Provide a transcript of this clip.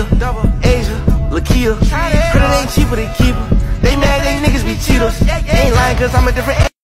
Asia, Lakia. Credit ain't cheaper than keeper. They mad they niggas be cheaters. Ain't lying cause I'm a different